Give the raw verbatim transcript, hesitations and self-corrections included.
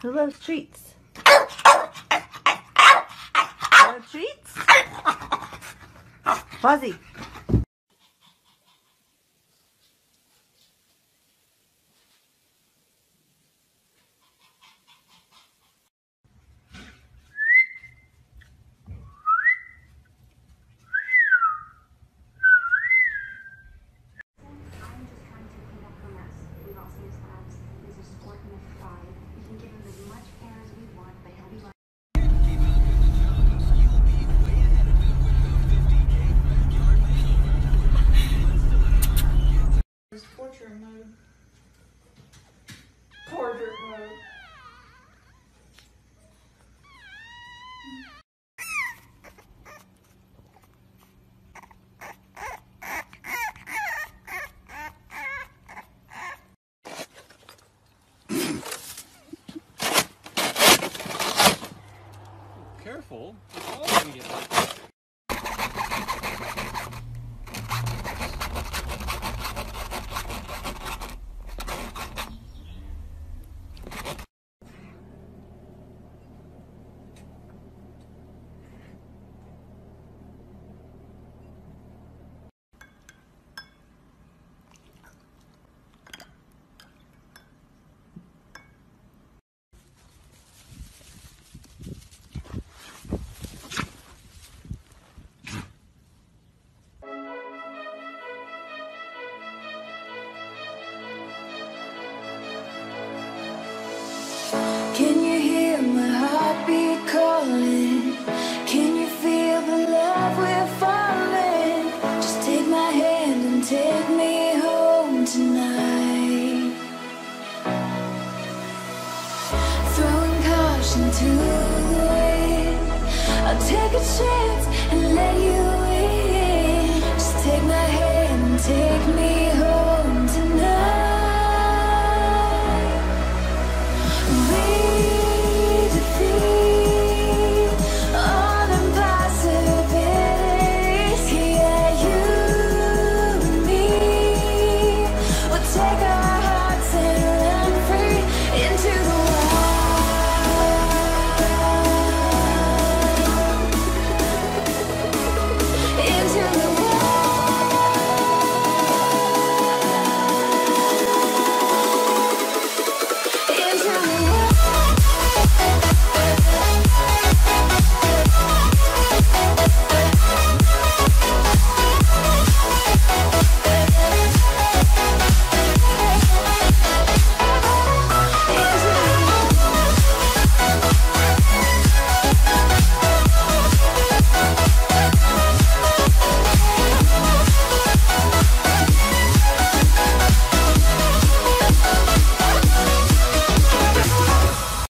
Who loves treats? Love treats? Fuzzy. Portrait mode. Portrait mode. Careful, it's all gonna get like that. Can you hear my heartbeat calling? Can you feel the love we're falling? Just take my hand and take me home tonight. Throwing caution to the wind, I'll take a chance and let you in. Just take my hand and take me home.